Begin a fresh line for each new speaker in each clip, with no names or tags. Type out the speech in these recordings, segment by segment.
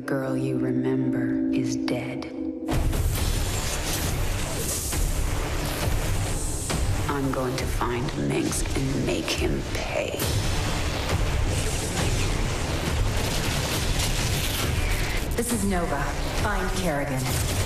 girl you remember is dead. I'm going to find Mengsk and make him pay.
This is Nova. Find Kerrigan.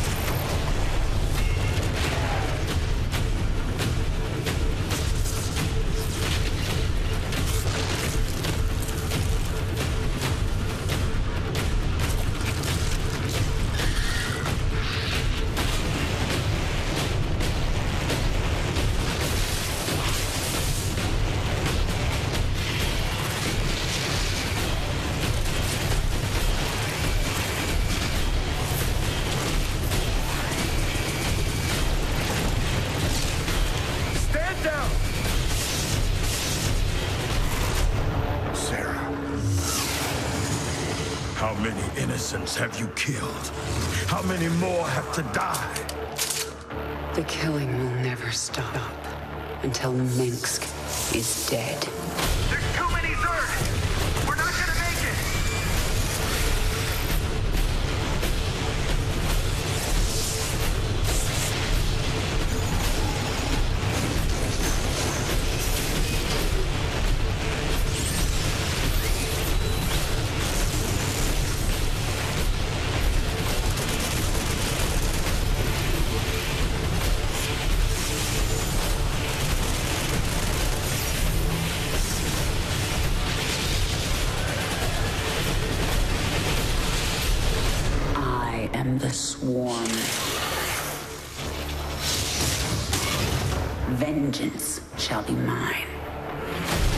How many innocents have you killed? How many more have to die?
The killing will never stop until Mengsk is dead.
There's too many Zerg! We're not gonna make it!
The swarm. Vengeance shall be mine.